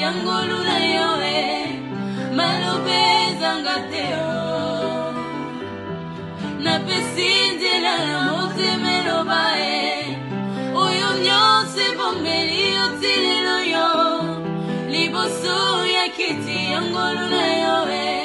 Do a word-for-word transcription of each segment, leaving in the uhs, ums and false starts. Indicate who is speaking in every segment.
Speaker 1: yangolula yoe malobeza ngateo na pesinde na mote melobae oyo nyose bombeli otilelo yo liboso ya kiti yangolula yoe.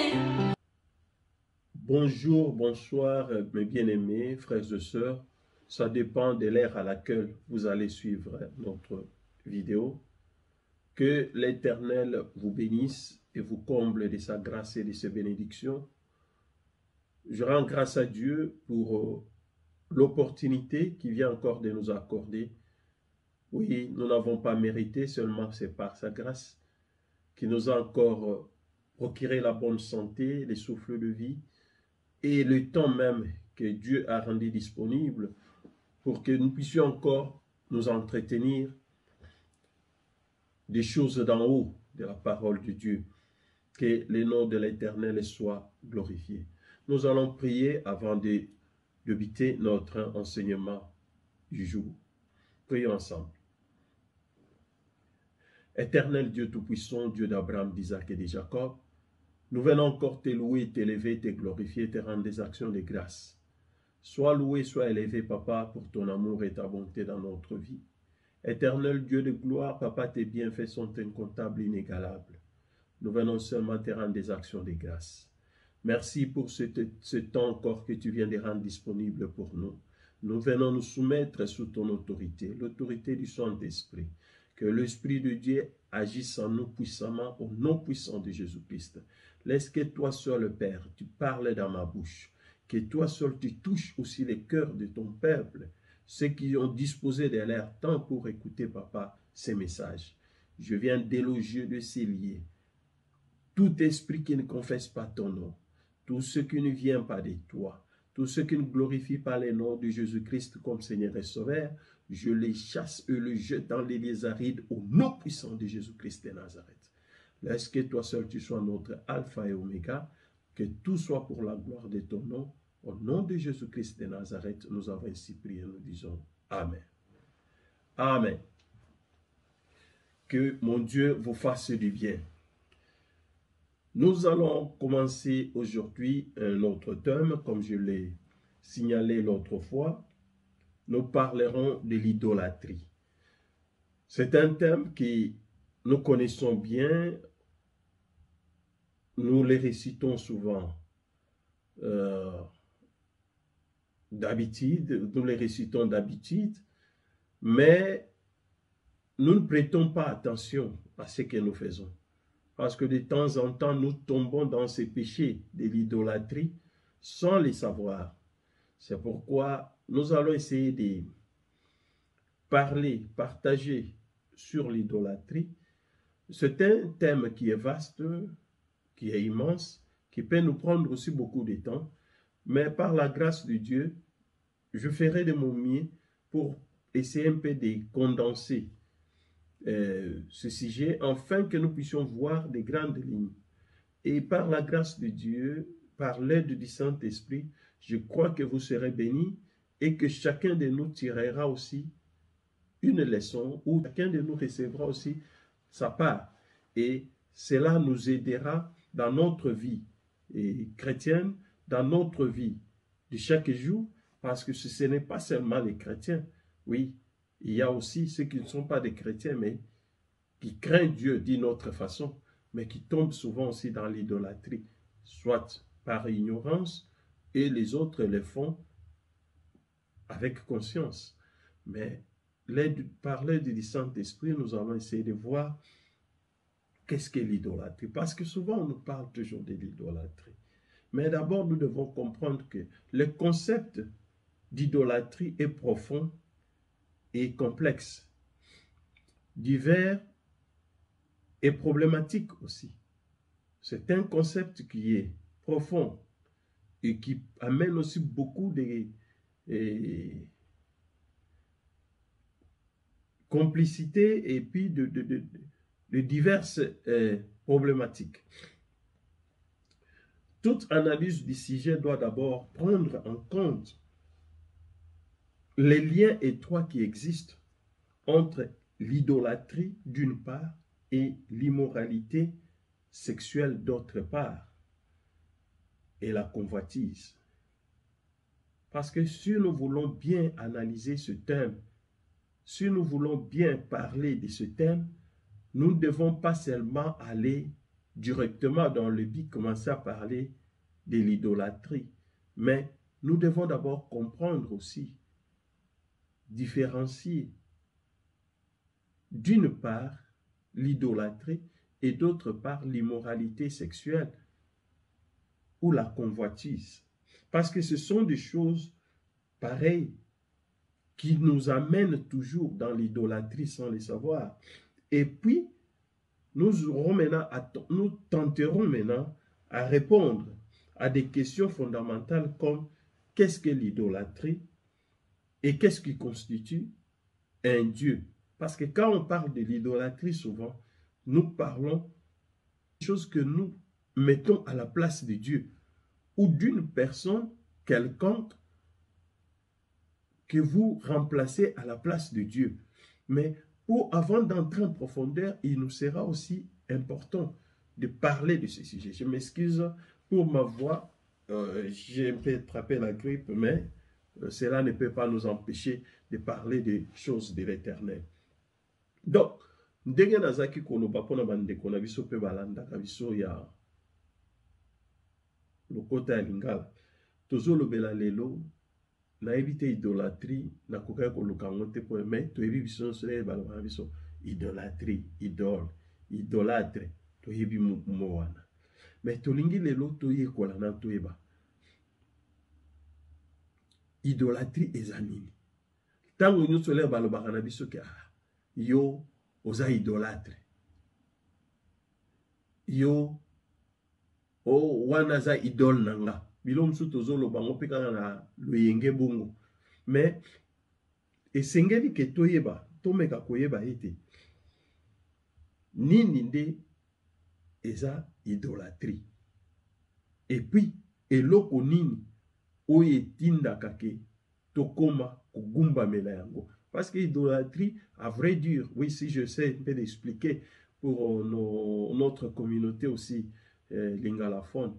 Speaker 2: Bonjour, bonsoir mes bien-aimés frères et sœurs. Ça dépend de l'ère à laquelle vous allez suivre notre vidéo. Que l'Éternel vous bénisse et vous comble de sa grâce et de ses bénédictions. Je rends grâce à Dieu pour l'opportunité qu'il vient encore de nous accorder. Oui, nous n'avons pas mérité, seulement c'est par sa grâce qui nous a encore procuré la bonne santé, les souffles de vie et le temps même que Dieu a rendu disponible pour que nous puissions encore nous entretenir des choses d'en haut de la parole de Dieu. Que le nom de l'Éternel soit glorifié. Nous allons prier avant de débuter notre enseignement du jour. Prions ensemble. Éternel Dieu Tout-Puissant, Dieu d'Abraham, d'Isaac et de Jacob, nous venons encore te louer, t'élever, te glorifier, te rendre des actions de grâce. Sois loué, sois élevé, Papa, pour ton amour et ta bonté dans notre vie. Éternel Dieu de gloire, Papa, tes bienfaits sont incomptables, inégalables. Nous venons seulement te rendre des actions de grâce. Merci pour ce, ce temps encore que tu viens de rendre disponible pour nous. Nous venons nous soumettre sous ton autorité, l'autorité du Saint-Esprit. Que l'Esprit de Dieu agisse en nous puissamment au nom puissant de Jésus-Christ. Laisse que toi seul, Père, tu parles dans ma bouche. Que toi seul, tu touches aussi les cœurs de ton peuple, ceux qui ont disposé de leur temps pour écouter, Papa, ces messages. Je viens déloger de ces liens tout esprit qui ne confesse pas ton nom, tout ce qui ne vient pas de toi, tout ce qui ne glorifie pas le nom de Jésus-Christ comme Seigneur et Sauveur, je les chasse et les jette dans les lieux arides au nom puissant de Jésus-Christ de Nazareth. Laisse que toi seul tu sois notre alpha et oméga, que tout soit pour la gloire de ton nom. Au nom de Jésus-Christ de Nazareth, nous avons ainsi prié, nous disons Amen. Amen. Que mon Dieu vous fasse du bien. Nous allons commencer aujourd'hui un autre thème, comme je l'ai signalé l'autre fois. Nous parlerons de l'idolâtrie. C'est un thème que nous connaissons bien, nous les récitons souvent euh, d'habitude, nous les récitons d'habitude, mais nous ne prêtons pas attention à ce que nous faisons. Parce que de temps en temps, nous tombons dans ces péchés de l'idolâtrie sans les savoir. C'est pourquoi nous allons essayer de parler, partager sur l'idolâtrie. C'est un thème qui est vaste, qui est immense, qui peut nous prendre aussi beaucoup de temps. Mais par la grâce de Dieu, je ferai de mon mieux pour essayer un peu de condenser euh, ce sujet, afin que nous puissions voir des grandes lignes. Et par la grâce de Dieu, par l'aide du Saint-Esprit, je crois que vous serez bénis et que chacun de nous tirera aussi une leçon, ou chacun de nous recevra aussi sa part. Et cela nous aidera dans notre vie et chrétienne, dans notre vie de chaque jour, parce que ce n'est pas seulement les chrétiens. Oui, il y a aussi ceux qui ne sont pas des chrétiens, mais qui craignent Dieu d'une autre façon, mais qui tombent souvent aussi dans l'idolâtrie, soit par ignorance, et les autres le font avec conscience. Mais par l'aide du Saint-Esprit, nous allons essayer de voir qu'est-ce qu'est l'idolâtrie. Parce que souvent, on nous parle toujours de l'idolâtrie. Mais d'abord, nous devons comprendre que le concept d'idolâtrie est profond et complexe, divers et problématique aussi. C'est un concept qui est profond et qui amène aussi beaucoup de et, complicité et puis de, de, de, de diverses euh, problématiques. Toute analyse du sujet doit d'abord prendre en compte les liens étroits qui existent entre l'idolâtrie d'une part et l'immoralité sexuelle d'autre part, et la convoitise. Parce que si nous voulons bien analyser ce thème, si nous voulons bien parler de ce thème, nous ne devons pas seulement aller directement dans le but, commencer à parler de l'idolâtrie, mais nous devons d'abord comprendre aussi, différencier d'une part l'idolâtrie et d'autre part l'immoralité sexuelle ou la convoitise. Parce que ce sont des choses pareilles qui nous amènent toujours dans l'idolâtrie sans le savoir. Et puis, nous, aurons maintenant à, nous tenterons maintenant à répondre à des questions fondamentales comme qu'est-ce que l'idolâtrie et qu'est-ce qui constitue un Dieu. Parce que quand on parle de l'idolâtrie, souvent, nous parlons de choses que nous mettons à la place de Dieu ou d'une personne quelconque que vous remplacez à la place de Dieu. Mais pour, avant d'entrer en profondeur, il nous sera aussi important de parler de ce sujet. Je m'excuse pour ma voix, euh, j'ai un peu attrapé la grippe, mais euh, cela ne peut pas nous empêcher de parler des choses de l'éternel. Donc, ndenge nazaki koloba pona bandeko na biso pe balandaka biso ya lokota ya lingala tozolobela lelo nayebi te idolâtrie nakokaki koluka yango te po me toyebi biso nyonso lelo balobaka na biso idolâtrie, idole, idolâtre toyebi mo wana me tolingi lelo toyekola na toyeba idolâtrie eza nini. Ntango nyonso lelo balobaka na biso ke ah, yo oza idolâtre, yo o wana za idole nanga bilo msu tozoloba ngo pe kaka na loyenge bongo. Mais esengeli ke toyeba tomeka koyeba ete nini nde eza idolâtrie, et puis eloko nini oyo etindaka ke tokoma kogumbamela yango. Parce que l'idolâtrie, à vrai dire, oui, si je sais un peu d'expliquer pour euh, nos, notre communauté aussi, euh, lingalaphone,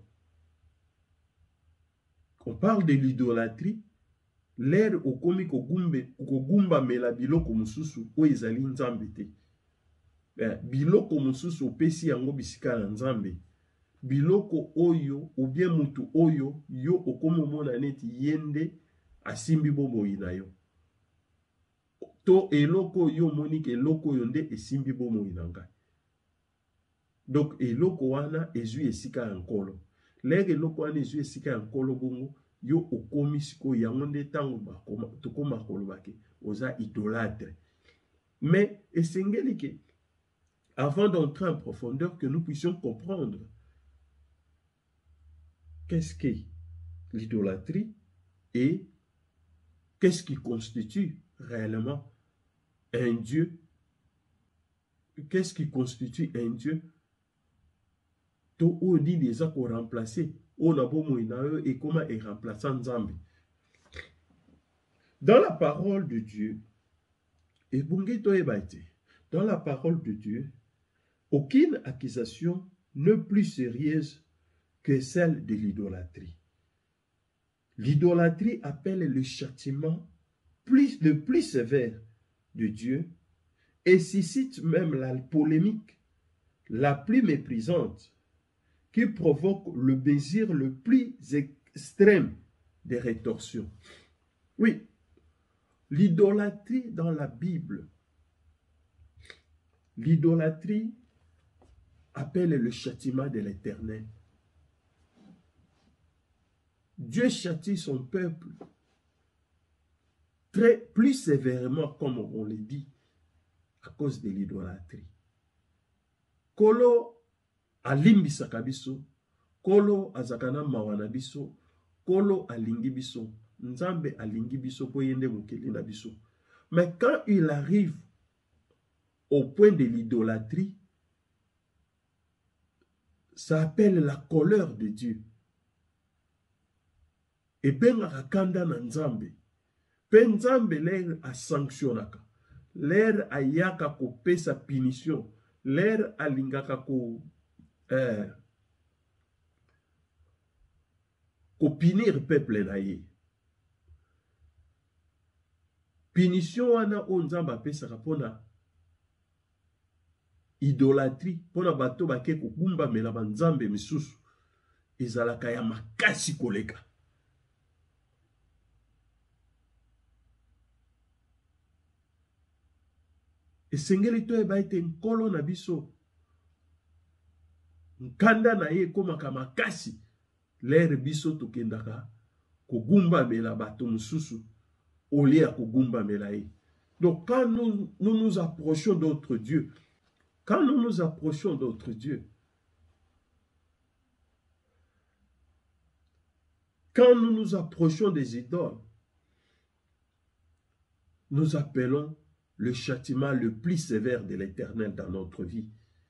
Speaker 2: on parle de l'idolâtrie, l'air au komi kogumba mela biloko mususu o ezali nzambe te. Biloko mususu opesi yango bisika na nzambe. Biloko oyo ou bien mutu oyo yo okomo mona neti yende asimbi bomoi na yo. To eloko yo monique eloko yonde esimbi bomoi na ngai. Donc eloko wana ezui esika ya nkolo. Lege eloko wana ezui esika ya nkolo bongo yo okomi siko yango nde tango bakoma tokoma kolobaki oza idolâtre. Mais esengeli ke avant d'entrer en profondeur que nous puissions comprendre qu'est-ce qu'est l'idolâtrie et qu'est-ce qui constitue réellement un Dieu. Qu'est-ce qui constitue un Dieu? To o di déjà qu'on remplacer o na bomo inayo et comment est remplaçant Nzambe. Dans la parole de Dieu, et bungito ebaite, dans la parole de Dieu, aucune accusation n'est plus sérieuse que celle de l'idolâtrie. L'idolâtrie appelle le châtiment plus, le plus sévère de Dieu et suscite même la polémique la plus méprisante qui provoque le désir le plus extrême des rétorsions. Oui, l'idolâtrie dans la Bible, l'idolâtrie appelle le châtiment de l'Éternel. Dieu châtie son peuple très plus sévèrement, comme on le dit, à cause de l'idolâtrie. Kolo alimbisaka biso, kolo azakana mawana biso, kolo alingi biso, nzambe alingi biso po yende mokeli na biso. Mais quand il arrive au point de l'idolâtrie, ça appelle la colère de Dieu. Et bengaka kanda na nzambe. Pe nzambe l'air a sanctionnaka. L'air ayaka kopesa punition. l'air alingaka ko euh, ko punir peuple na ye. Punition wana o nzamba pesaka pona idolâtrie, pona bato bake ko kumba mela banzambe misusu ezalaka ya makasi koleka. Esengeli to eba ete nkolo na biso nkanda na ye komaka makasi l'air biso tokendaka kogumba mela bato mususu au lieu à kogumba mela ye. Donc quand nous nous, nous approchons d'autres dieux, quand nous nous approchons d'autres dieux, quand nous nous approchons des idoles, nous appelons le châtiment le plus sévère de l'Éternel dans notre vie.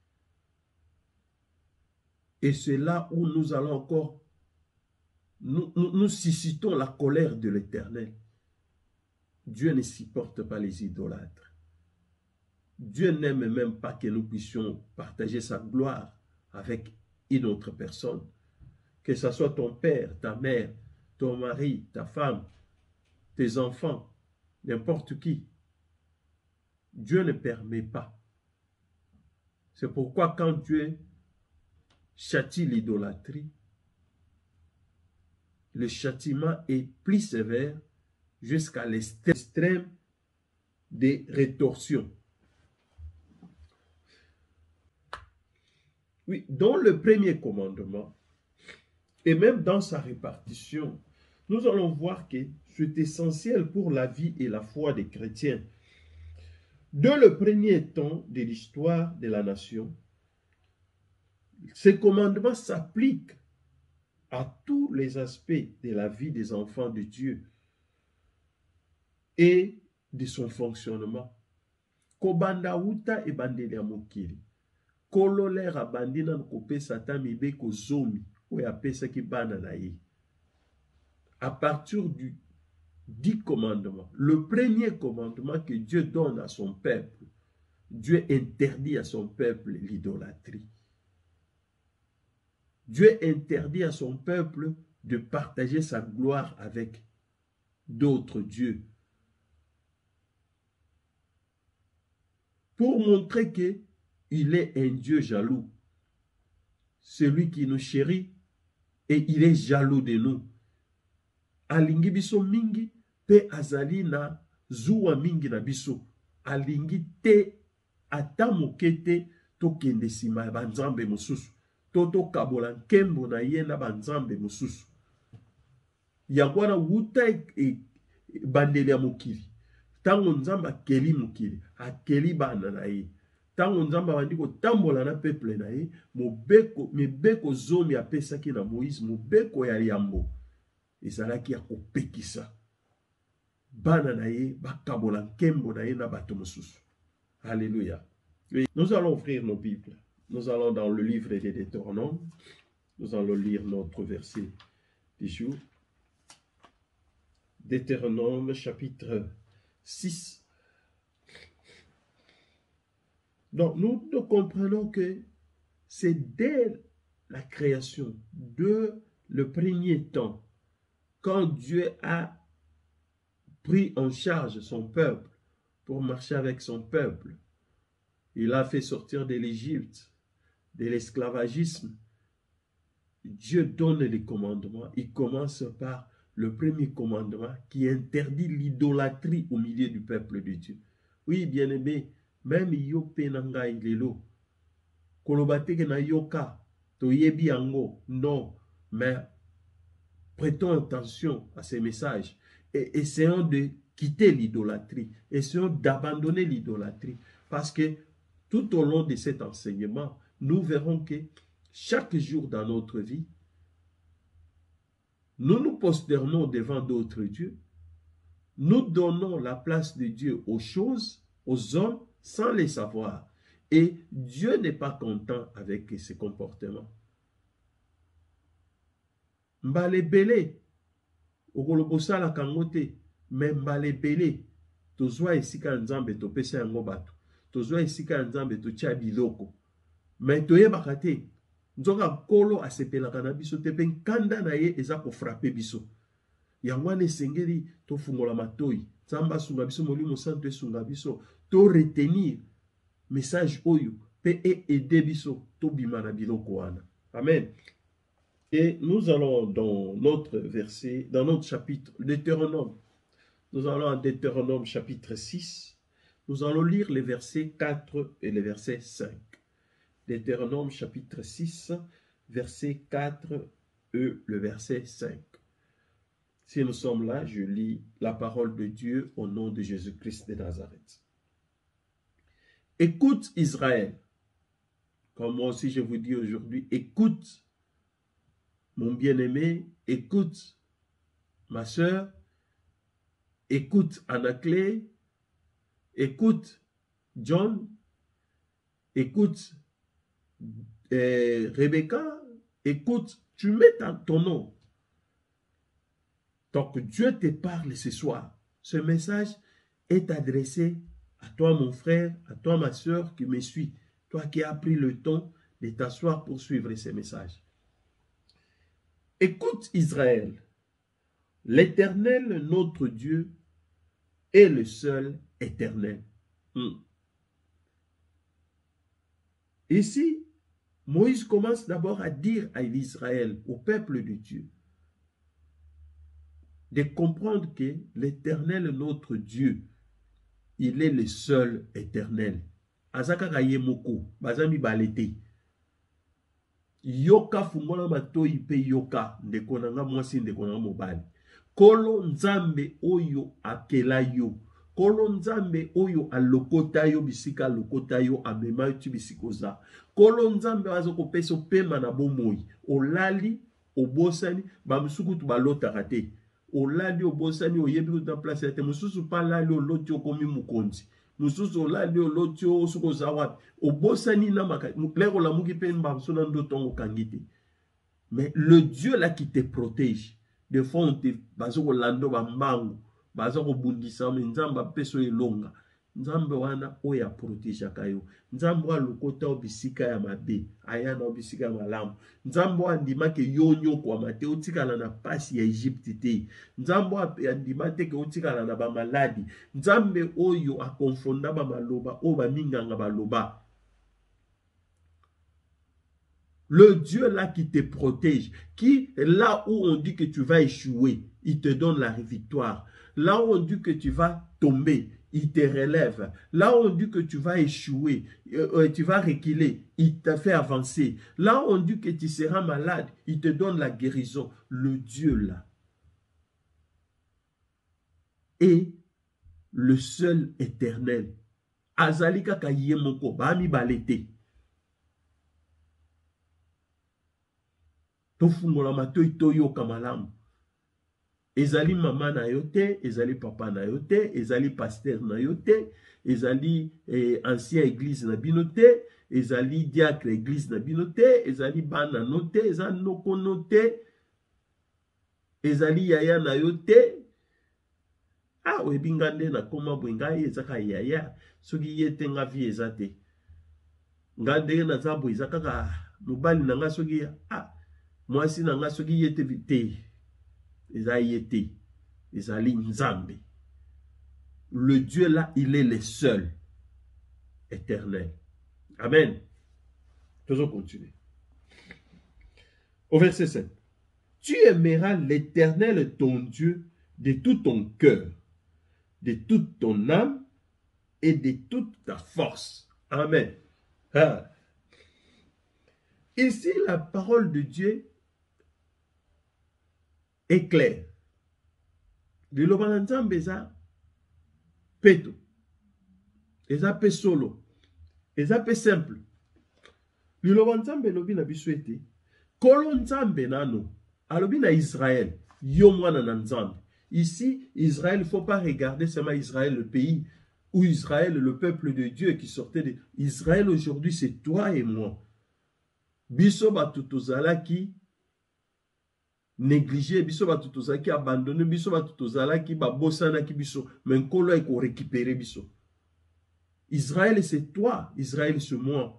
Speaker 2: Et c'est là où nous allons encore, nous, nous, nous suscitons la colère de l'Éternel. Dieu ne supporte pas les idolâtres. Dieu n'aime même pas que nous puissions partager sa gloire avec une autre personne. Que ce soit ton père, ta mère, ton mari, ta femme, tes enfants, n'importe qui. Dieu ne permet pas. C'est pourquoi quand Dieu châtie l'idolâtrie, le châtiment est plus sévère jusqu'à l'extrême des rétorsions. Oui, dans le premier commandement, et même dans sa répartition, nous allons voir que c'est essentiel pour la vie et la foi des chrétiens. Dans le premier temps de l'histoire de la nation, ces commandements s'appliquent à tous les aspects de la vie des enfants de Dieu et de son fonctionnement. Kobanda uta e bandeli ya mokili. Kololera bandina kope satan mibe ko zomi o ya pesa ki bana na ye. À partir du dix commandements, le premier commandement que Dieu donne à son peuple, Dieu interdit à son peuple l'idolâtrie. Dieu interdit à son peuple de partager sa gloire avec d'autres dieux. Pour montrer qu'il est un Dieu jaloux, celui qui nous chérit et il est jaloux de nous. Alingi biso mingi pe azali na zuwa mingi na biso. Alingi te atamokete to kende sima banzambe mususu. Toto kabola nkembo na ye na banzambe mususu. Yangwana wuta e, e, bandeli ya mokili. Tango nzamba keli mokili. Akeli bana na ye. Tango nzamba bandiko tambola na peuple na ye. Mobeko, mebeko zomi apesaki na Moïse. Mobeko ya yambo. Ezalaki ya kopekisa. Bana na ye bakabola nkembo na ye na bato mususu. Alléluia. Nous allons ouvrir nos Bibles. Nous allons dans le livre des Deutéronomes. Nous allons lire notre verset du jour. Deutéronome chapitre six. Donc nous, nous comprenons que c'est dès la création, de le premier temps, quand Dieu a pris en charge son peuple pour marcher avec son peuple, il a fait sortir de l'Égypte, de l'esclavagisme. Dieu donne les commandements. Il commence par le premier commandement qui interdit l'idolâtrie au milieu du peuple de Dieu. Oui, bien-aimé, même yo penanga ilelo, kolobateke na yoka, toyebi yango, non, mais prêtons attention à ces messages et essayons de quitter l'idolâtrie, essayons d'abandonner l'idolâtrie, parce que tout au long de cet enseignement, nous verrons que chaque jour dans notre vie, nous nous prosternons devant d'autres dieux, nous donnons la place de Dieu aux choses, aux hommes, sans les savoir. Et Dieu n'est pas content avec ces comportements. Mbale bele, okolobosala kangote, mais mbale bele, tozwa esika nzambe topesa yango bato. tozwa esika ya nzambe totia biloko mais toyebaka te nzoka nkolo asepelaka na biso te mpe nkanda na ye eza kofrape biso yango wana esengeli tofungola matoi nzambe asunga biso molimo santo esunga biso to retenir message oyo mpe aide biso tobima na biloko wana. Amen. Et nous allons dans notre verset, dans notre chapitre, Deutéronome. Nous allons en Deutéronome chapitre six. Nous allons lire les versets quatre et les versets cinq. Deutéronome chapitre six, verset quatre et le verset cinq. Si nous sommes là, je lis la parole de Dieu au nom de Jésus-Christ de Nazareth. Écoute Israël, comme moi aussi je vous dis aujourd'hui, écoute mon bien-aimé, écoute ma soeur, écoute Anaclé, écoute John, écoute euh, Rebecca, écoute, tu mets ton nom. Donc Dieu te parle ce soir. Ce message est adressé à toi mon frère, à toi ma soeur qui me suit, toi qui as pris le temps de t'asseoir pour suivre ce message. Écoute Israël, l'Éternel notre Dieu est le seul éternel. Hmm. Ici, Moïse commence d'abord à dire à l'Israël, au peuple de Dieu, de comprendre que l'Éternel notre Dieu, il est le seul éternel. Azaka kayemoko, bazami balete. Yoka fungola matoi pe yoka, ndeko nanga mwasi ndeko nanga mobali. Kolo nzambe oyo akela yo. Kolo nzambe oyo alokota yo bisika alokota yo amema yo bisikoza. Kolo nzambe azoko peso pema na bomoi. Olali, obosani, bamusukutu balota rate. Olali obosani oyebi kuta place ate. Mususu palali oloti okomi mukonzi. Mususu olali oloti osuko zawapi. Obosani na maka. Lero la muki pen bamsona ndo tongo kangite. Mais le Dieu là qui te protège. Des fois on te bazoko lando bambangu. Bazoko bundisa me nzamba peso elonga. Nzambe wana oya protège kayo. Nzambe wa lokota obisika ya mabe. Ayana obisika ya malamu. Nzambe wa ndima ke yonyo kwa mate. Otikala na pasi ya Egypte te. Nzambe wa ndima te ke otikala na ba maladi. Nzambe oyo akonfonda ba maloba. Oba minganga baloba. Le Dieu là qui te protège, qui là où on dit que tu vas échouer, il te donne la victoire. Là où on dit que tu vas tomber, il te relève. Là où on dit que tu vas échouer, euh, tu vas reculer, il te fait avancer. Là où on dit que tu seras malade, il te donne la guérison. Le Dieu là est le seul éternel. Azalika kayemoko bami balete. Tofungola matoi toyo kamalamu. Ezali mama na yote, ezali papa na yote, ezali pasteur na yote, ezali eh, ancien église na binote, ezali diacre église na binote, ezali bana note, ezali noko note, ezali yaya na yote. Ah, webingande na koma bwengai ezaka yaya, soki yete nga vie ezate. Ngande na zabo ezaka ka mobali na nga soki ah, mwasi na nga soki yete vite. Le Dieu là, il est le seul éternel. Amen. Faisons continuer. Au verset sept. Tu aimeras l'Éternel ton Dieu de tout ton cœur, de toute ton âme et de toute ta force. Amen. Ah. Ici, la parole de Dieu est clair. Le lobananzambe eza peto. Eza pe solo. Eza pe simple. Le lobananzambe lobi na biso ete. Kolo nzambe nano. Alobi na Israël. Yo mwana na nzambe. Ici, Israël, il ne faut pas regarder seulement Israël, le pays, ou Israël, le peuple de Dieu qui sortait de... Israël aujourd'hui, c'est toi et moi. Biso batutozala qui négligé, biso batutozala qui abandonné, biso batutozala qui babosana qui biso, mais nkolo eko récupérer biso. Israël, c'est toi. Israël, c'est moi.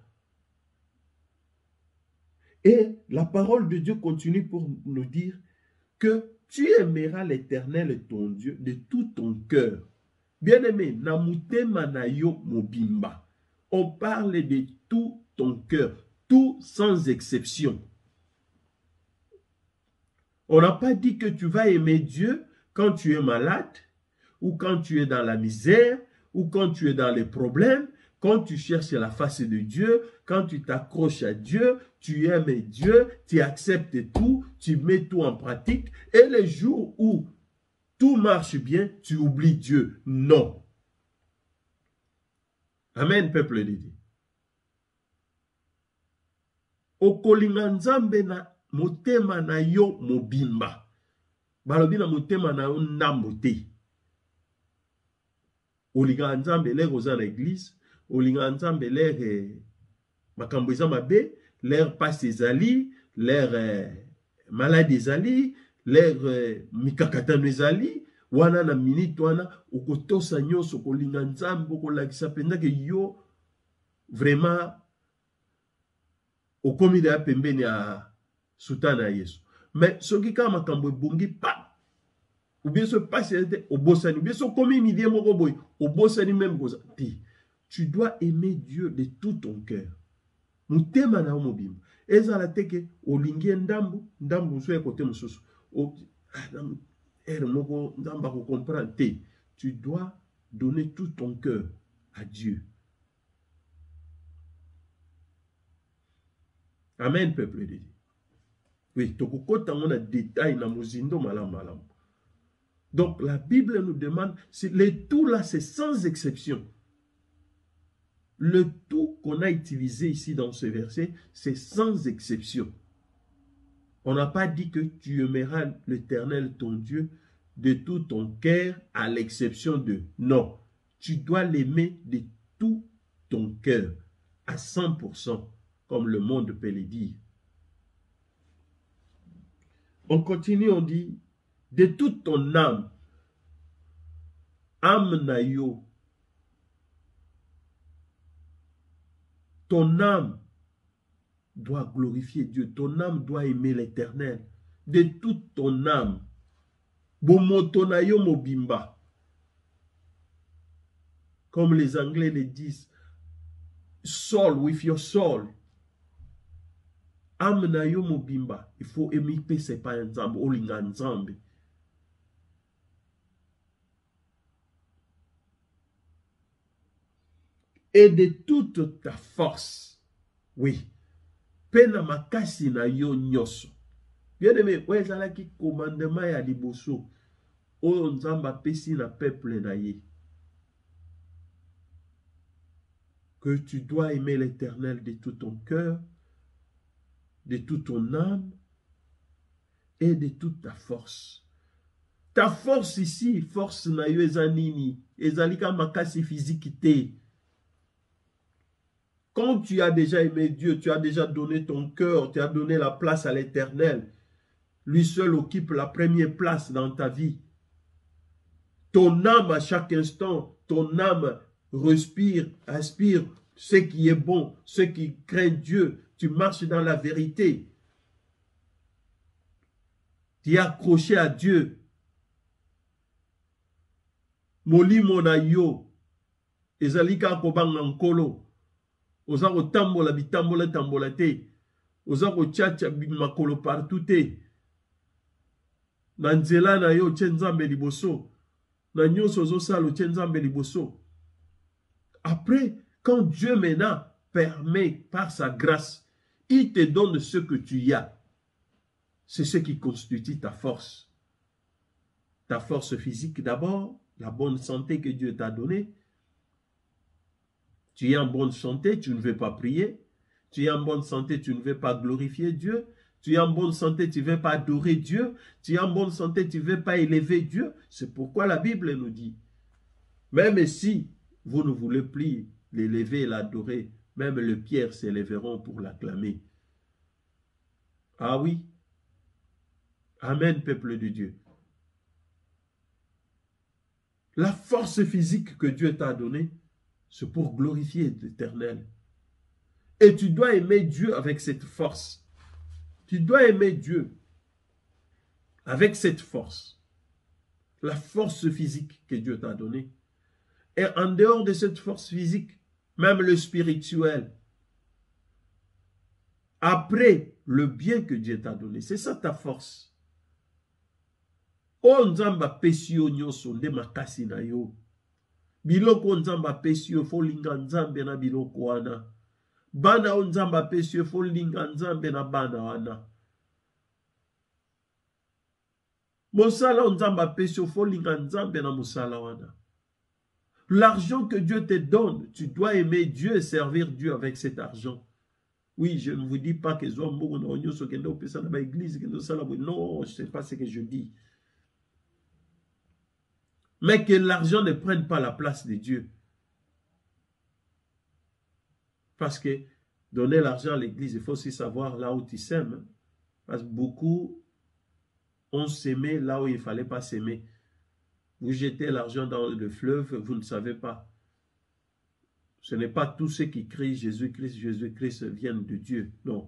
Speaker 2: Et la parole de Dieu continue pour nous dire que tu aimeras l'Éternel, ton Dieu, de tout ton cœur. Bien-aimé, namutema na yo mobimba. On parle de tout ton cœur, tout sans exception. On n'a pas dit que tu vas aimer Dieu quand tu es malade, ou quand tu es dans la misère, ou quand tu es dans les problèmes, quand tu cherches la face de Dieu, quand tu t'accroches à Dieu, tu aimes Dieu, tu acceptes tout, tu mets tout en pratique, et les jours où tout marche bien, tu oublies Dieu. Non. Amen, peuple de Dieu. Okolinga nzambe na motema na yo mobimba. Balobi na motema na yo ndambo te. Olinga nzambe l'air aux na église, olinga nzambe l'air eh, makambo eza mabe, l'air passe ezali, l'air eh, malade ezali, l'air eh, mikakatano ezali, wana na minute wana okotosa nyonso kolinga nzambe okolakisa penza ke yo vraiment okomi da pembeni ya sultana ya Yesu. Mais soki ka makambo ebongi pa ou bien se passe au bossani, ou bien se komi midi moko boy, au bossani même goza. Tu dois aimer Dieu de tout ton cœur. Mutema na mobimba. Eza la teke olingi ndambu, ndambu so ekote mususu. O er moko ndamba ko comprendre te. Tu dois donner tout ton cœur à Dieu. Amen, peuple de Dieu. Oui, tokokota ngona détail na mozindo malam malam. Donc la Bible nous demande, le tout là c'est sans exception. Le tout qu'on a utilisé ici dans ce verset, c'est sans exception. On n'a pas dit que tu aimeras l'Éternel ton Dieu de tout ton cœur à l'exception de non. Tu dois l'aimer de tout ton cœur à cent pour cent, comme le monde peut le dire. On continue, on dit de toute ton âme, âme na yo, ton âme doit glorifier Dieu, ton âme doit aimer l'Éternel, de toute ton âme, bomoto na yo mobimba, comme les Anglais le disent, soul with your soul, âme na yo mobimba, il faut aimer c'est pas ensemble, olinga nzambe. Et de toute ta force. Oui. Pena makasi na yo nyoso. Bien aimé, ouais, ça là qui commandement ya liboso. O nzamba pesi na peuple na ye. Que tu dois aimer l'Éternel de tout ton cœur, de toute ton âme et de toute ta force. Ta force ici, force na yo ezanini, ezalika makasi physique te. Quand tu as déjà aimé Dieu, tu as déjà donné ton cœur, tu as donné la place à l'Éternel. Lui seul occupe la première place dans ta vie. Ton âme à chaque instant, ton âme respire, aspire ce qui est bon, ce qui craint Dieu. Tu marches dans la vérité. Tu es accroché à Dieu. Moli monayo, ezalika kobanga nkolo. Oza ko tambola bitambola tambola te. Oza ko tchacha makolo partout te. Na nzela na yo tshenzambe liboso. Na nyonso ozo sala tshenzambe liboso. Après, quand Dieu maintenant permet par sa grâce, il te donne ce que tu as. C'est ce qui constitue ta force. Ta force physique d'abord, la bonne santé que Dieu t'a donnée. Tu es en bonne santé, tu ne veux pas prier. Tu es en bonne santé, tu ne veux pas glorifier Dieu. Tu es en bonne santé, tu ne veux pas adorer Dieu. Tu es en bonne santé, tu ne veux pas élever Dieu. C'est pourquoi la Bible nous dit, même si vous ne voulez plus l'élever et l'adorer, même les pierres s'élèveront pour l'acclamer. Ah oui. Amen, peuple de Dieu. La force physique que Dieu t'a donnée, C'est pour glorifier l'Éternel. Et tu dois aimer Dieu avec cette force. Tu dois aimer Dieu avec cette force. La force physique que Dieu t'a donnée. Et en dehors de cette force physique, même le spirituel, après le bien que Dieu t'a donné, c'est ça ta force. O nzamba pesi yo nyoso nde makasi na yo. Biloko nzamba pesi yo fo linga nzambe na biloko wana. Bana o nzamba pesi yo fo linga nzambe na bana wana. Mosala o nzamba pesi yo fo linga nzambe na mosala wana. L'argent que Dieu te donne, tu dois aimer Dieu et servir Dieu avec cet argent. Oui, je ne vous dis pas que non, je ne sais pas ce que je dis. Mais que l'argent ne prenne pas la place de Dieu. Parce que donner l'argent à l'église, il faut aussi savoir là où tu sèmes. Parce que beaucoup ont sémé là où il ne fallait pas s'aimer. Vous jetez l'argent dans le fleuve, vous ne savez pas. Ce n'est pas tous ceux qui crient Jésus-Christ, Jésus-Christ viennent de Dieu. Non.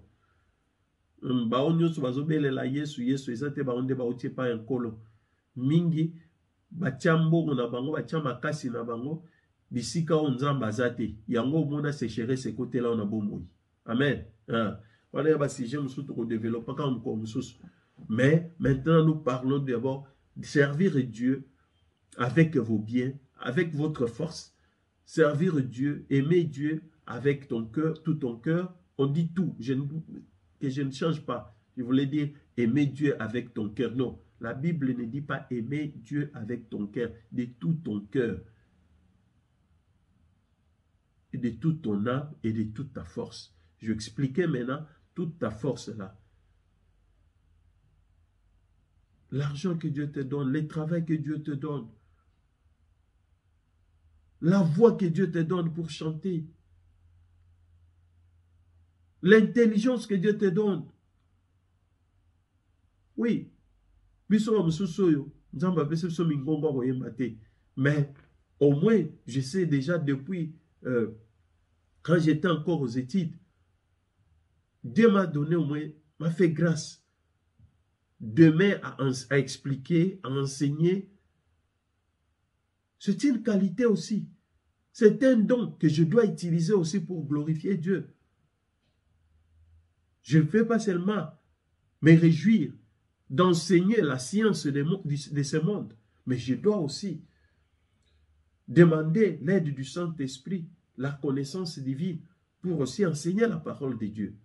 Speaker 2: Mingi, bachambo na bango, bachama kasi na bango, bisika onzamba zate. Yango mona séchérer ce côté-là on a bomoi. Amen. Voilà, bah si j'aime surtout développer comme comme mais maintenant nous parlons d'abord de servir Dieu avec vos biens, avec votre force, servir Dieu, aimer Dieu avec ton cœur, tout ton cœur. On dit tout, je ne, que je ne change pas. Je voulais dire aimer Dieu avec ton cœur. Non, la Bible ne dit pas aimer Dieu avec ton cœur, de tout ton cœur, et de toute ton âme et de toute ta force. Je vais expliquer maintenant toute ta force là. L'argent que Dieu te donne, le travail que Dieu te donne, la voix que Dieu te donne pour chanter, l'intelligence que Dieu te donne. Oui, mais au moins, je sais déjà depuis, euh, quand j'étais encore aux études, Dieu m'a donné au moins, m'a fait grâce demain à, à expliquer, à enseigner. C'est une qualité aussi. C'est un don que je dois utiliser aussi pour glorifier Dieu. Je ne fais pas seulement me réjouir d'enseigner la science de, de ce monde, mais je dois aussi demander l'aide du Saint-Esprit, la connaissance divine, pour aussi enseigner la parole de Dieu.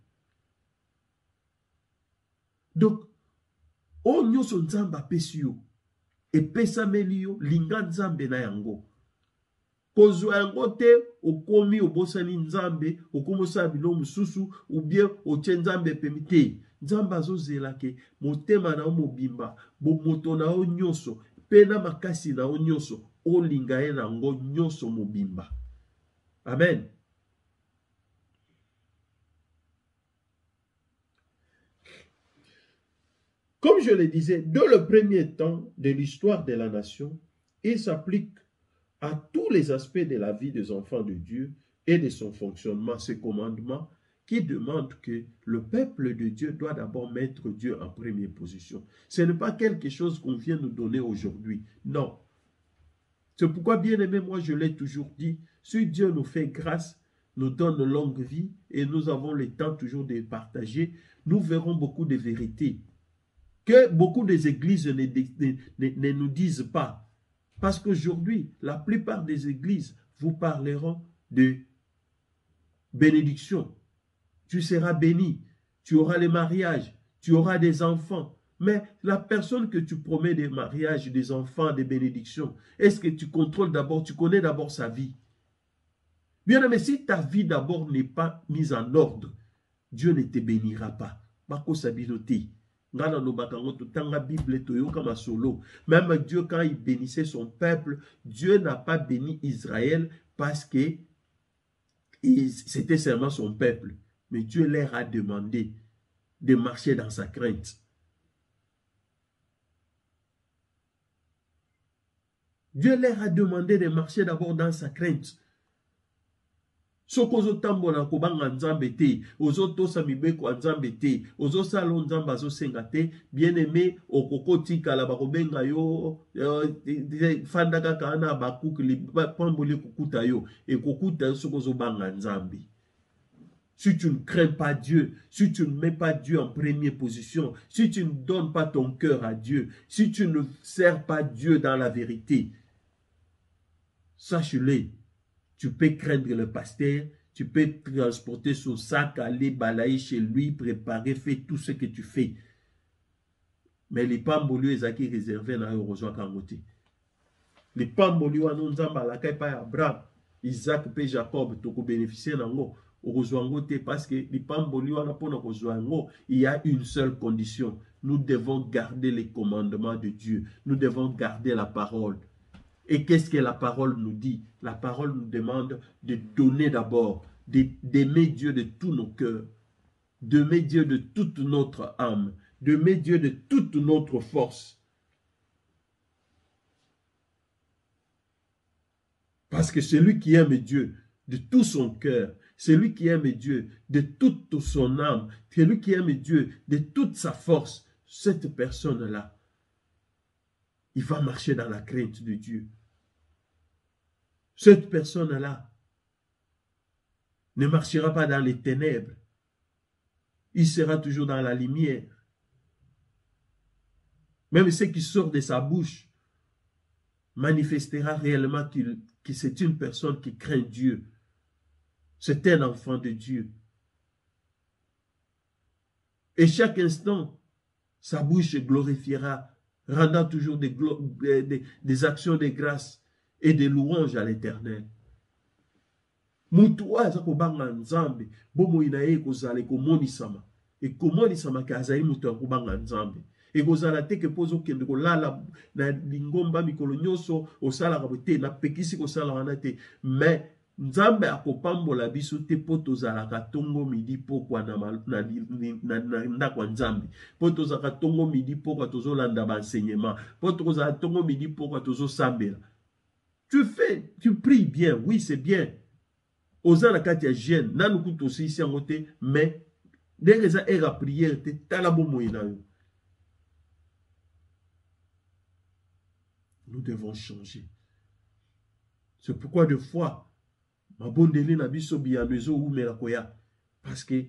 Speaker 2: Donc, o nyoso nzamba pesio e pesa melio linga nzambe na yango. Kozwa yango te okomi obosani nzambe okomosa bilo mususu ou bien otie nzambe pemite. Nzamba zozela ke motema na mobimba bo moto na o nyoso pena makasi na o nyoso o linga ye nango nyoso mobimba. Amen. Comme je le disais, dans le premier temps de l'histoire de la nation, il s'applique à tous les aspects de la vie des enfants de Dieu et de son fonctionnement, ce commandement qui demande que le peuple de Dieu doit d'abord mettre Dieu en première position. Ce n'est pas quelque chose qu'on vient nous donner aujourd'hui. Non. C'est pourquoi, bien aimé, moi je l'ai toujours dit, si Dieu nous fait grâce, nous donne longue vie et nous avons le temps toujours de partager, nous verrons beaucoup de vérités que beaucoup des églises ne, ne, ne, ne nous disent pas. Parce qu'aujourd'hui, la plupart des églises vous parleront de bénédiction. Tu seras béni, tu auras les mariages, tu auras des enfants. Mais la personne que tu promets des mariages, des enfants, des bénédictions, est-ce que tu contrôles d'abord, tu connais d'abord sa vie? Bien, mais si ta vie d'abord n'est pas mise en ordre, Dieu ne te bénira pas. Bako sabinote. Même Dieu, quand il bénissait son peuple, Dieu n'a pas béni Israël parce que c'était seulement son peuple. Mais Dieu leur a demandé de marcher dans sa crainte. Dieu leur a demandé de marcher d'abord dans sa crainte. Soko ozo tambola kobanga nzambe te, ozo tosa mibeko nzambe te, ozo salo nzambe azo senga te, bien aimé okoko tikala bakobenga yo fanda kaka na bakuki pamboli kokuta yo et kokuta yo soko ozo banga nzambe. Si tu ne crains pas Dieu, si tu ne mets pas Dieu en première position, si tu ne donnes pas ton cœur à Dieu, si tu ne sers pas Dieu dans la vérité, sache-le, tu peux craindre le pasteur, tu peux transporter son sac, aller balayer chez lui, préparer, faire tout ce que tu fais. Mais les pamboli ezaki réservé na yo rejoint kangote. Les pamboli wana nzamba la kai pa Abraham, Isaac et Jacob toko bénéficier nango. Parce que il y a une seule condition. Nous devons garder les commandements de Dieu. Nous devons garder la parole. Et qu'est-ce que la parole nous dit? La parole nous demande de donner d'abord, d'aimer Dieu de tout nos cœurs, d'aimer Dieu de toute notre âme, d'aimer Dieu de toute notre force. Parce que celui qui aime Dieu de tout son cœur, celui qui aime Dieu de toute son âme, celui qui aime Dieu de toute sa force, cette personne-là, il va marcher dans la crainte de Dieu. Cette personne-là ne marchera pas dans les ténèbres. Il sera toujours dans la lumière. Même ce qui sort de sa bouche manifestera réellement qu'il, que c'est une personne qui craint Dieu. C'est un enfant de Dieu. Et chaque instant, sa bouche glorifiera, rendant toujours des, des, des actions de grâce et de louanges à l'Éternel. Mutua zakobanga nzambe, bomo inaye kozale komonisama. Et komonisama kazai mutu akobanga nzambe. Et kozala teke pozo kende kolala na lingomba mikolo nyoso osala kabote na pekisi kosala wana te. Mais nzambe akopambola biso te po tozalaka tongo midi pokwa na ndako nzambe, po tozalaka tongo midi pokwa tozolanda baenseignement, po tozalaka tongo midi pokwa tozosambela. Tu fais, tu pries bien, oui c'est bien. Ozala kati ya jeune, nanu kuto si isi angote, mais dereza era prière te tala bomo ina yo. Nous devons changer. C'est pourquoi de fois parce que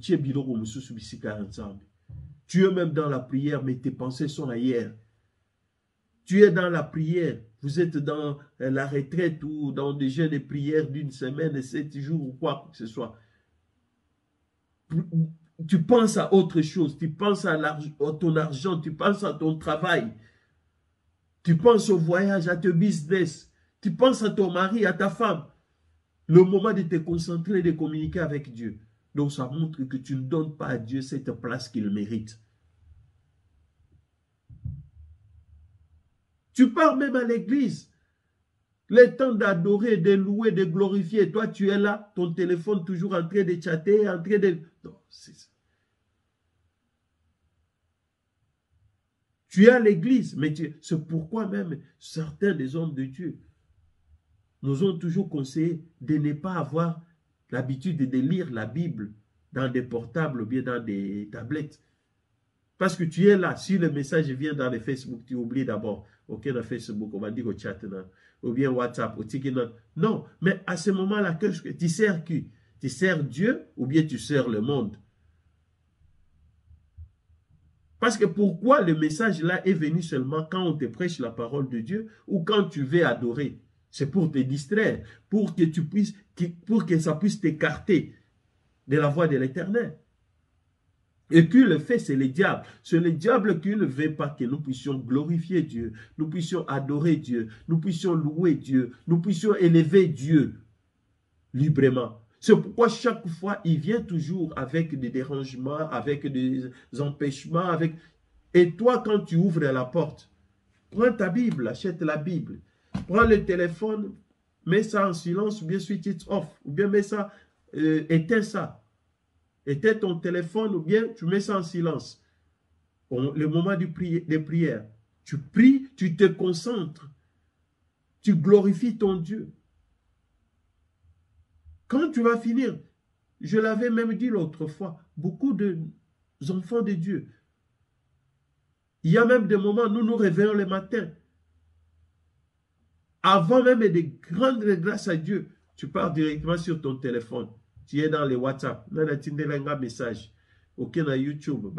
Speaker 2: tu es même dans la prière, mais tes pensées sont ailleurs. Tu es dans la prière, vous êtes dans la retraite ou dans des jeûnes de prière d'une semaine, sept jours ou quoi que ce soit. Tu penses à autre chose, tu penses à, à ton argent, tu penses à ton travail, tu penses au voyage, à ton business, tu penses à ton mari, à ta femme. Le moment de te concentrer, de communiquer avec Dieu. Donc ça montre que tu ne donnes pas à Dieu cette place qu'il mérite. Tu pars même à l'église. Le temps d'adorer, de louer, de glorifier. Toi, tu es là, ton téléphone toujours en train de chatter, en train de... Non, c'est ça. Tu es à l'église, mais tu... c'est pourquoi même certains des hommes de Dieu nous ont toujours conseillé de ne pas avoir l'habitude de lire la Bible dans des portables ou bien dans des tablettes. Parce que tu es là, si le message vient dans le Facebook, tu oublies d'abord, ok, dans Facebook, on va dire au chat, non, ou bien WhatsApp, au ticket, non. Non, mais à ce moment-là, que tu sers qui? Tu sers Dieu ou bien tu sers le monde? Parce que pourquoi le message là est venu seulement quand on te prêche la parole de Dieu ou quand tu veux adorer? C'est pour te distraire, pour que tu puisses, pour que ça puisse t'écarter de la voie de l'Éternel. Et qui le fait, c'est le diable. C'est le diable qui ne veut pas que nous puissions glorifier Dieu, nous puissions adorer Dieu, nous puissions louer Dieu, nous puissions élever Dieu librement. C'est pourquoi chaque fois, il vient toujours avec des dérangements, avec des empêchements. Avec... Et toi, quand tu ouvres la porte, prends ta Bible, achète la Bible. Prends le téléphone, mets ça en silence, ou bien switch it off, ou bien mets ça, euh, éteins ça. Éteins ton téléphone, ou bien tu mets ça en silence. On, le moment du pri des prières, tu pries, tu te concentres, tu glorifies ton Dieu. Quand tu vas finir, je l'avais même dit l'autre fois, beaucoup d'enfants de Dieu, il y a même des moments où nous nous réveillons le matin. Avant même de grandes grâces à Dieu, tu pars directement sur ton téléphone. Tu es dans les WhatsApp. Tu as un message. Ok, na YouTube.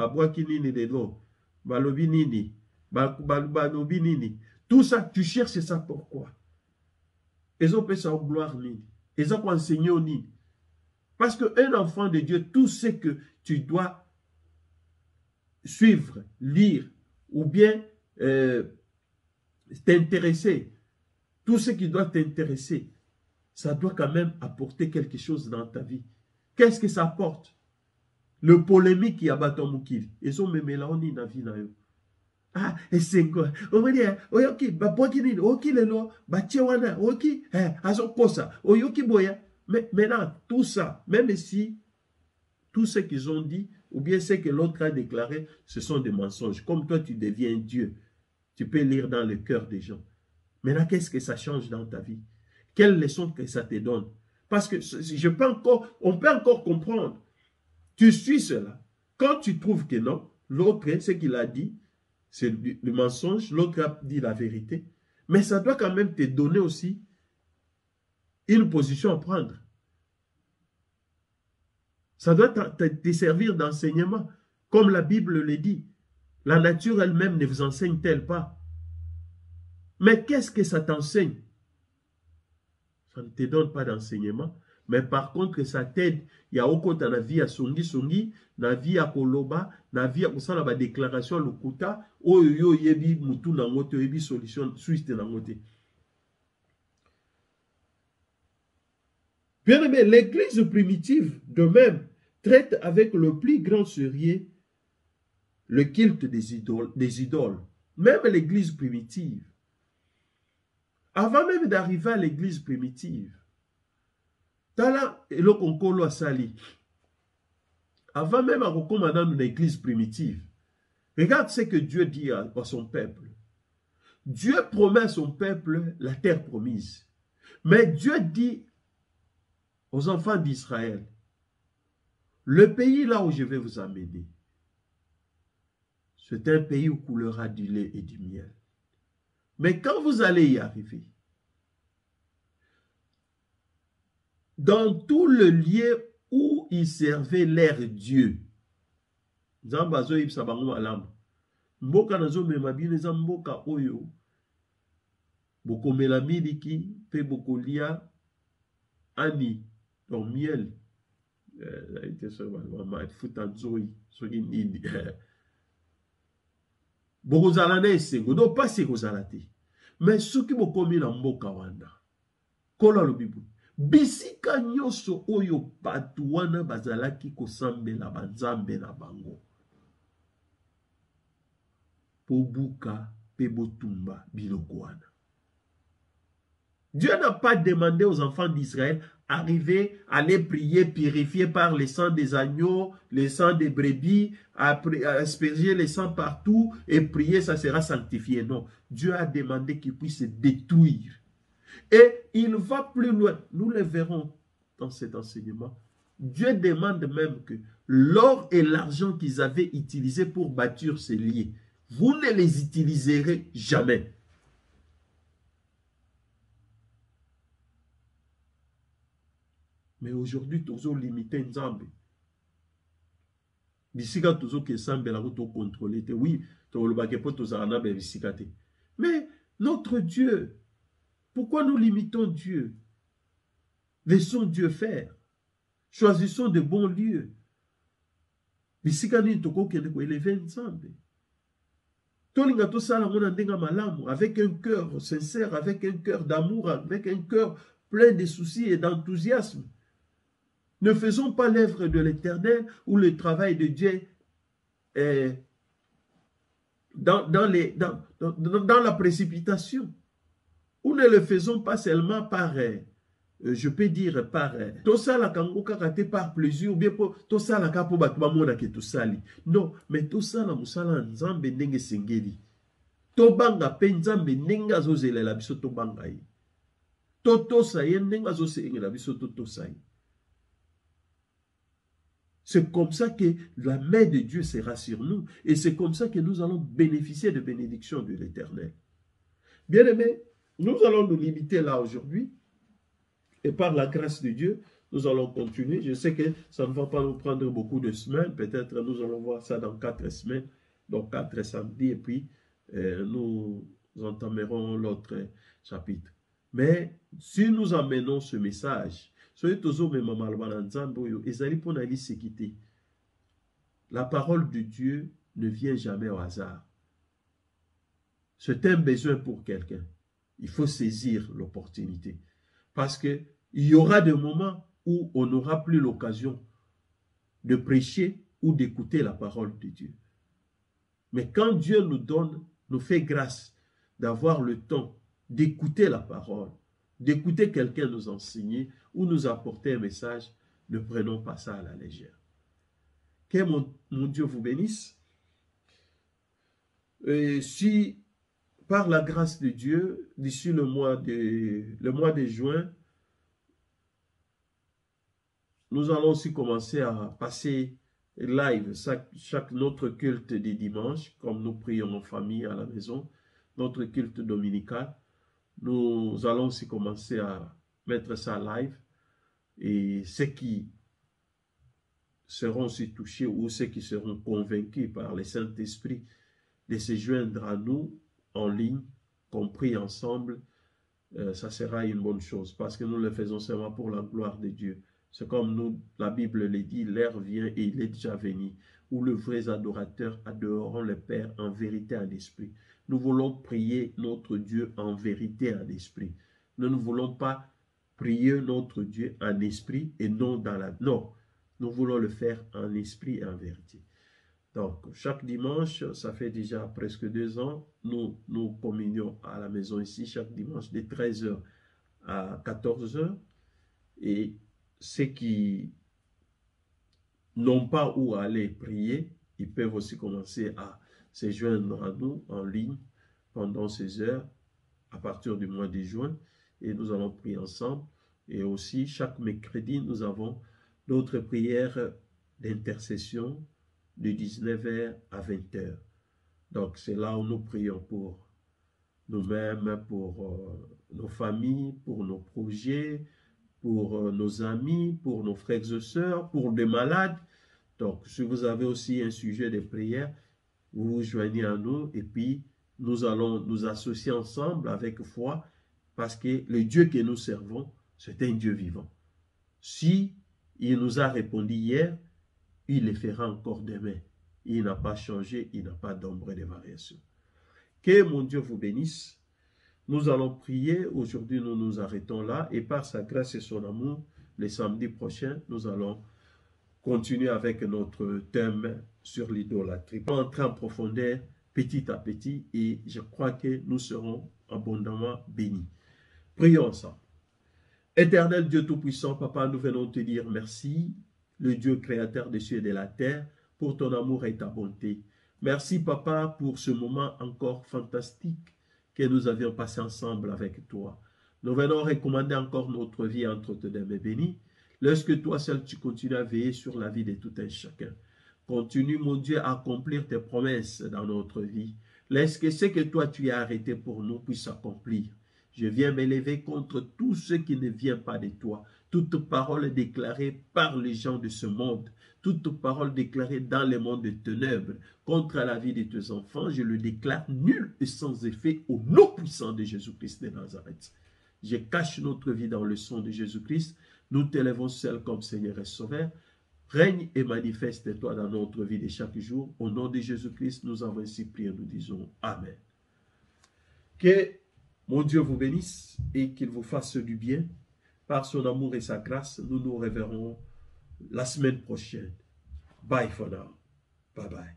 Speaker 2: Tout ça, tu cherches ça pourquoi? Ils ont fait ça en gloire. Ils ont enseigné au nid. Parce qu'un enfant de Dieu, tout ce que tu dois suivre, lire, ou bien euh, t'intéresser, tout ce qui doit t'intéresser, ça doit quand même apporter quelque chose dans ta vie. Qu'est-ce que ça apporte? Le polémique qui abat ton moukil. Ils ont même là, on est dans la vie. Ah, et c'est quoi? On va dire, ok, bah, pour qui n'est, ok, les lois, bah, tchewana, ok, eh, azo kosa, oyoki boya. Mais maintenant, tout ça, même si tout ce qu'ils ont dit, ou bien ce que l'autre a déclaré, ce sont des mensonges. Comme toi, tu deviens Dieu. Tu peux lire dans le cœur des gens. Maintenant, qu'est-ce que ça change dans ta vie? Quelle leçon que ça te donne? Parce que je peux encore, on peut encore comprendre. Tu suis cela. Quand tu trouves que non, l'autre, ce qu'il a dit, c'est le mensonge, l'autre a dit la vérité. Mais ça doit quand même te donner aussi une position à prendre. Ça doit te, te servir d'enseignement. Comme la Bible le dit. La nature elle-même ne vous enseigne-t-elle pas? Mais qu'est-ce que ça t'enseigne? Ça ne te donne pas d'enseignement. Mais par contre, ça t'aide. Il y a au côté de la vie à Songi Songi, la vie à Koloba, la vie à Kousa, la déclaration Lokuta, Oyo Yebi Moutou Nangote, Yebi Solution Suisse de Nangote. Bien aimé, l'église primitive, de même, traite avec le plus grand sérieux le culte des idoles. Des idoles. Même l'église primitive. Avant même d'arriver à l'église primitive, Tala et le Konkolo a sali. Avant même à recommander une église primitive, regarde ce que Dieu dit à, à son peuple. Dieu promet à son peuple la terre promise. Mais Dieu dit aux enfants d'Israël, le pays là où je vais vous amener, c'est un pays où coulera du lait et du miel. Mais quand vous allez y arriver, dans tout le lieu où ils servaient leur Dieu, Zambazo Ibsabango Alam, Mboka nazo memabine Zamboka Oyo, Boko melamidiki, pe boko lia, ani, dans miel, ça a été ça, ma futanzoi, sogi nini. Boko zalane esengo, do pas se kozalate. Mais ceux qui boko mi na mboka wanda, kola lo bibu. Bisika nyoso oyo batu wana bazalaki kosambela banzambe na bango. Pobuka pebotumba biloko wana. Dieu n'a pas demandé aux enfants d'Israël d'arriver à les prier, purifier par le sang des agneaux, le sang des brebis, à, à asperger le sang partout et prier, ça sera sanctifié. Non, Dieu a demandé qu'ils puissent se détruire. Et il va plus loin. Nous le verrons dans cet enseignement. Dieu demande même que l'or et l'argent qu'ils avaient utilisés pour bâtir ces lieux, vous ne les utiliserez jamais. Mais aujourd'hui, tous ont limité Nzambe. Bisika tous ont que Nzambe la route contrôlé. Oui, mais notre Dieu, pourquoi nous limitons Dieu? Laissons Dieu faire. Choisissons de bons lieux. Bisika ni toko kende ko élever Nzambe. Tolinga to sala mona ndenga malamu avec un cœur sincère, avec un cœur d'amour, avec un cœur plein de soucis et d'enthousiasme. Ne faisons pas l'œuvre de l'Éternel ou le travail de Dieu est dans, dans, les, dans, dans, dans la précipitation. Ou ne le faisons pas seulement par, euh, je peux dire, par tout ça la kangoka raté par plaisir ou bien tout ça la kapo batmamona ke tout sali. Non, mais tout ça la musala nzambe ndenge sengeli. To banga pe nzambe nenga zozele la biso to banga yi. To to sa ye nenga zose engela biso to to sa yi. C'est comme ça que la main de Dieu sera sur nous. Et c'est comme ça que nous allons bénéficier de bénédictions de l'Éternel. Bien-aimés, nous allons nous limiter là aujourd'hui. Et par la grâce de Dieu, nous allons continuer. Je sais que ça ne va pas nous prendre beaucoup de semaines. Peut-être nous allons voir ça dans quatre semaines. Donc quatre samedis. Et puis, euh, nous entamerons l'autre chapitre. Mais si nous amenons ce message, la parole de Dieu ne vient jamais au hasard. C'est un besoin pour quelqu'un. Il faut saisir l'opportunité. Parce qu'il y aura des moments où on n'aura plus l'occasion de prêcher ou d'écouter la parole de Dieu. Mais quand Dieu nous donne, nous fait grâce d'avoir le temps d'écouter la parole, d'écouter quelqu'un nous enseigner ou nous apporter un message, ne prenons pas ça à la légère. Que mon, mon Dieu vous bénisse. Et si, par la grâce de Dieu, d'ici le mois de, le mois de juin, nous allons aussi commencer à passer live chaque, chaque notre culte des dimanches, comme nous prions en famille à la maison, notre culte dominical. Nous allons aussi commencer à mettre ça live. Et ceux qui seront aussi touchés ou ceux qui seront convaincus par le Saint-Esprit de se joindre à nous en ligne, compris ensemble, euh, ça sera une bonne chose parce que nous le faisons seulement pour la gloire de Dieu. C'est comme nous, la Bible le dit, l'heure vient et il est déjà venu, où les vrais adorateurs adoreront le Père en vérité et en esprit. Nous voulons prier notre Dieu en vérité et en esprit. Nous ne voulons pas prier notre Dieu en esprit et non dans la... Non, nous voulons le faire en esprit et en vérité. Donc, chaque dimanche, ça fait déjà presque deux ans, nous, nous communions à la maison ici, chaque dimanche, de treize heures à quatorze heures. Et ceux qui n'ont pas où aller prier, ils peuvent aussi commencer à se joindre à nous en ligne pendant ces heures, à partir du mois de juin. Et nous allons prier ensemble. Et aussi, chaque mercredi, nous avons d'autres prières d'intercession de dix-neuf heures à vingt heures. Donc, c'est là où nous prions pour nous-mêmes, pour euh, nos familles, pour nos projets, pour euh, nos amis, pour nos frères et sœurs, pour des malades. Donc, si vous avez aussi un sujet de prière, vous vous joignez à nous et puis nous allons nous associer ensemble avec foi parce que le Dieu que nous servons, c'est un Dieu vivant. Si il nous a répondu hier, il le fera encore demain. Il n'a pas changé, il n'a pas d'ombre de variation. Que mon Dieu vous bénisse. Nous allons prier. Aujourd'hui, nous nous arrêtons là. Et par sa grâce et son amour, le samedi prochain, nous allons continuer avec notre thème sur l'idolâtrie. On va entrer en profondeur petit à petit et je crois que nous serons abondamment bénis. Prions ensemble. Éternel Dieu Tout-Puissant, Papa, nous venons te dire merci, le Dieu créateur des cieux et de la terre, pour ton amour et ta bonté. Merci, Papa, pour ce moment encore fantastique que nous avions passé ensemble avec toi. Nous venons recommander encore notre vie entre tes mains bénies. Lorsque toi seul, tu continues à veiller sur la vie de tout un chacun. Continue, mon Dieu, à accomplir tes promesses dans notre vie. Laisse que ce que toi tu as arrêté pour nous puisse s'accomplir. Je viens m'élever contre tout ce qui ne vient pas de toi. Toute parole déclarée par les gens de ce monde, toute parole déclarée dans le monde des ténèbres contre la vie de tes enfants, je le déclare nul et sans effet au nom puissant de Jésus-Christ de Nazareth. Je cache notre vie dans le sang de Jésus-Christ. Nous t'élevons seul comme Seigneur et Sauveur. Règne et manifeste-toi dans notre vie de chaque jour. Au nom de Jésus-Christ, nous avons ainsi prié, nous disons Amen. Que mon Dieu vous bénisse et qu'il vous fasse du bien. Par son amour et sa grâce, nous nous reverrons la semaine prochaine. Bye for now. Bye bye.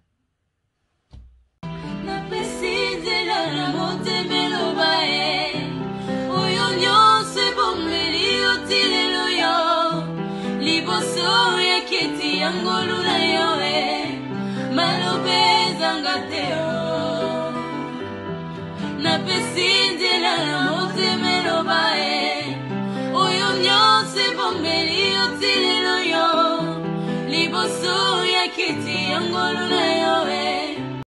Speaker 1: Libo liboso ya kiti yango lunayoe